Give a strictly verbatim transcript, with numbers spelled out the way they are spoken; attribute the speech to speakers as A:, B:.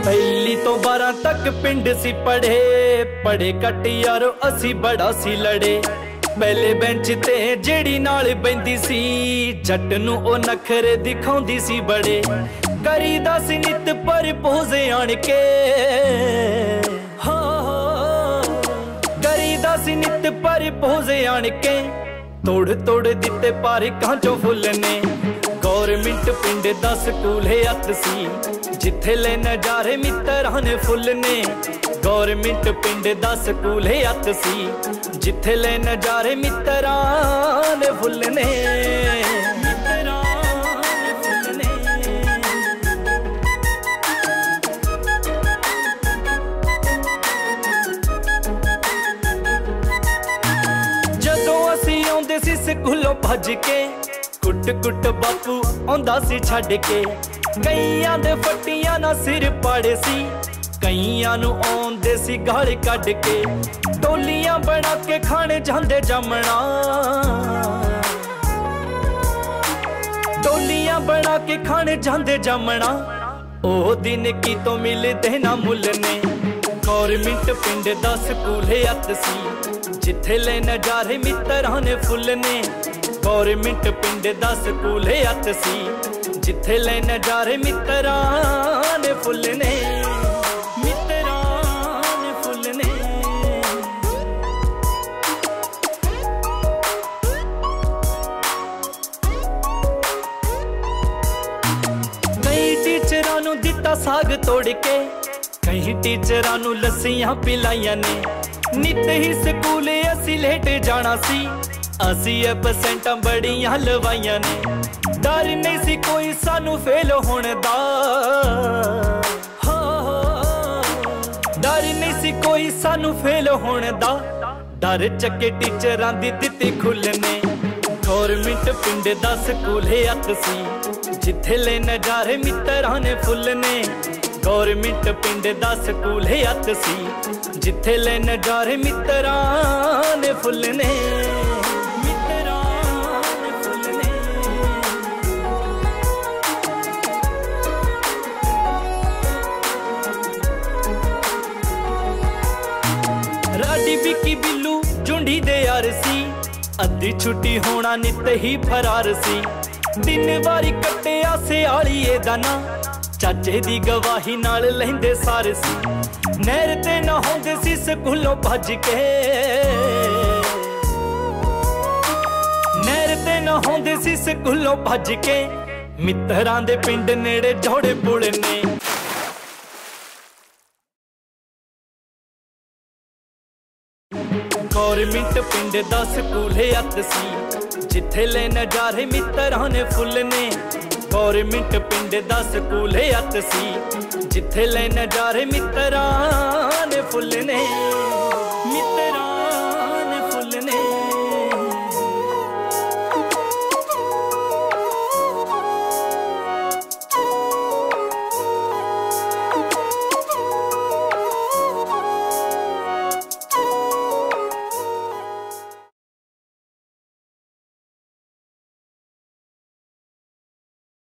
A: पहली तो बारह तक पिंड सी पढ़े पढ़े कट यारो असी बड़ा सी लड़े। पहले बेंच ते जेड़ी नाल बंदी सी जट नू ओ नखरे दिखाउंदी सी बड़े। करीदा सी नित पर पोजे आण के हो करीदा सी नित पर पोजे आण के। तोड़ तोड़ दिते पर कांचो फुल ने। गौरमेंट पिंड दा स्कूल है अत सी जिथे ले नजारे मित्तरां ने फुल ने। गौरमेंट पिंड दा स्कूल है अत सी जिथे ले नजारे मित्तरां ने फुल ने। जदों असी आउंदे सी स्कूलों भज के कुट कुट बापू आंदा सी छड्ड के। कईयां दे फट्टियां ना सिर पाड़े सी कईयां नू आउंदे सी गाल कढ के। टोलियां बना के खाने जांदे जमना टोलियां बना के खाने जांदे जमना। ओ दिन की तो मिलदे ना मुल ने। गौरमेंट पिंड दा स्कूल है अत सी जिथे ले नजारे मित्तरां ने फुल ने। गौरमेंट पिंड दा स्कूल है अत सी जिथे ले नजारे मित्तरां ने फुल ने। मित्तरां ने फुल ने। कई टीचरां नू दिता साग तोड़ के कई टीचरां नू लस्सियां पिलाइयां ने। नित ही स्कूल असी लेट जाना सी असी परसेंटां बड़ियां लवाइयां ने। डर नहीं सी कोई सानू फेल होने दा डर नहीं सी कोई सानू फेल होने दा। डर चके टीचरां दी दित्ती खुलने। गौरमेंट पिंड दा स्कूल है अत सी जिथे ले नजारे मित्तरां ने फुल ने। गौरमेंट पिंड दा स्कूल है अत सी जिथे ले नजारे मित्तरां ने फुल ने। राडी बिकी बिल्लू झुंडी दे यार सी अद्धी छुट्टी होना नित ही फरार सी। दिन वारी कट्टिया सियालीए दा ना चाचे दी गवाही नाल लहिंदे सारे सी। नहर ते ना होंदे सी स्कूलों भज के नहर ते ना होंदे सी स्कूलों भज के। मित्तरां दे पिंड नेड़े जोड़े पुल ने। गौरमेंट पिंड दा स्कूल है अत सी जिथे ले नजारे मित्तरां ने फुल ने। गौरमेंट पिंड दा स्कूल है अत सी जिथे ले नजारे मित्तरां ने फुल ने।